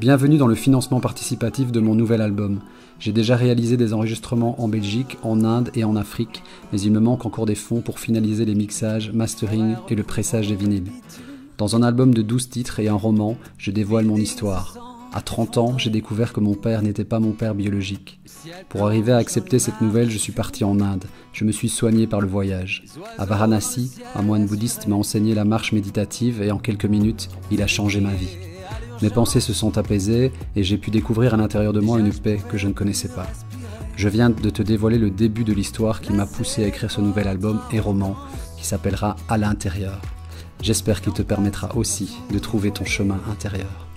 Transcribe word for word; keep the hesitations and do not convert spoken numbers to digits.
Bienvenue dans le financement participatif de mon nouvel album. J'ai déjà réalisé des enregistrements en Belgique, en Inde et en Afrique, mais il me manque encore des fonds pour finaliser les mixages, mastering et le pressage des vinyles. Dans un album de douze titres et un roman, je dévoile mon histoire. À trente ans, j'ai découvert que mon père n'était pas mon père biologique. Pour arriver à accepter cette nouvelle, je suis parti en Inde. Je me suis soigné par le voyage. À Varanasi, un moine bouddhiste m'a enseigné la marche méditative et en quelques minutes, il a changé ma vie. Mes pensées se sont apaisées et j'ai pu découvrir à l'intérieur de moi une paix que je ne connaissais pas. Je viens de te dévoiler le début de l'histoire qui m'a poussé à écrire ce nouvel album et roman qui s'appellera À l'intérieur. J'espère qu'il te permettra aussi de trouver ton chemin intérieur.